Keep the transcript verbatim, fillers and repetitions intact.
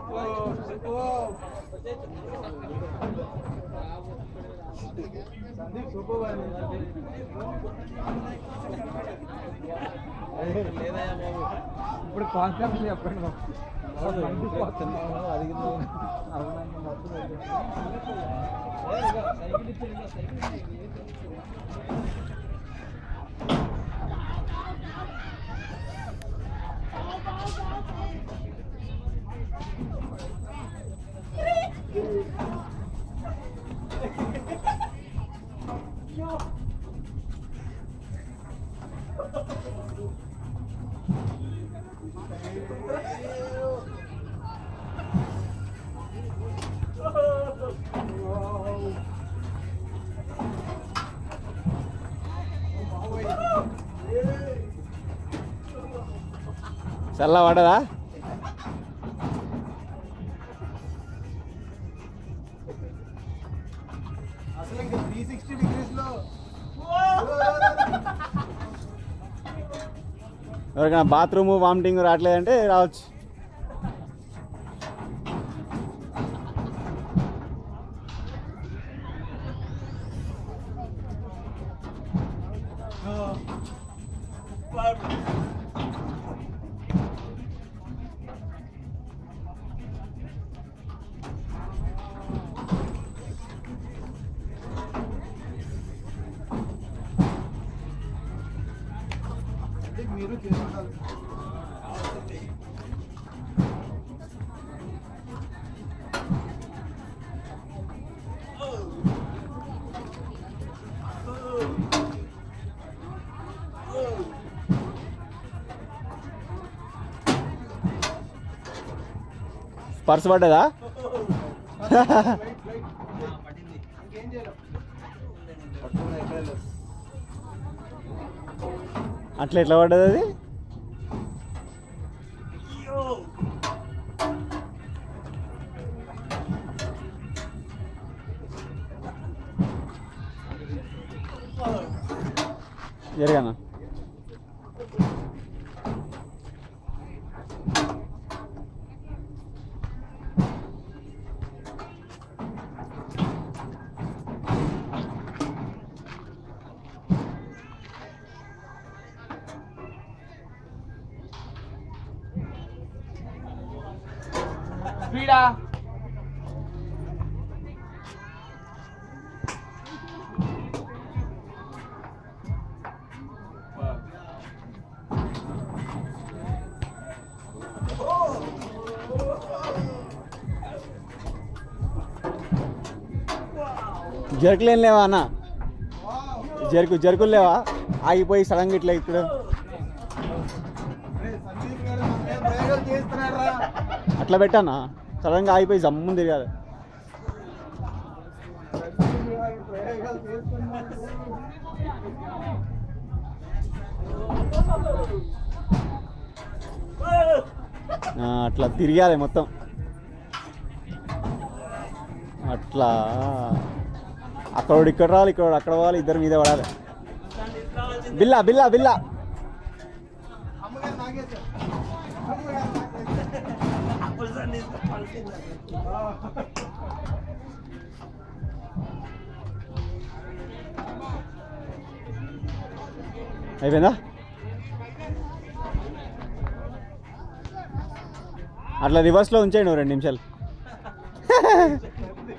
ఇప్పుడు కాన్సెప్ట్ చెప్పండి చల్ల పడదా అసలు ఇంకా త్రీ సిక్స్టీ డిగ్రీస్ లో ఎవరికైనా బాత్రూమ్ వామిటింగ్ రావట్లేదంటే రావచ్చు. మీరు చేసుకుంటారు. స్పర్శ పడ్డదా? అట్లా ఎట్లా పడ్డది అది? జరగనా స్పీడా జరుకులేం లేవా అన్న? జరుకు జరుకులు లేవా? ఆగిపోయి సడన్గా ఇట్లా ఇక్కడ అట్లా పెట్టానా? సడన్గా ఆగిపోయి జమ్ముని తిరగాలి. అట్లా తిరగాలి మొత్తం అట్లా. అక్కడ ఇక్కడ రావాలి, ఇక్కడ అక్కడ పోవాలి, ఇద్దరు మీద పడాలి. బిల్లా బిల్లా బిల్లా అయిపోయిందా? అట్లా రివర్స్లో ఉంచేయండి రెండు నిమిషాలు.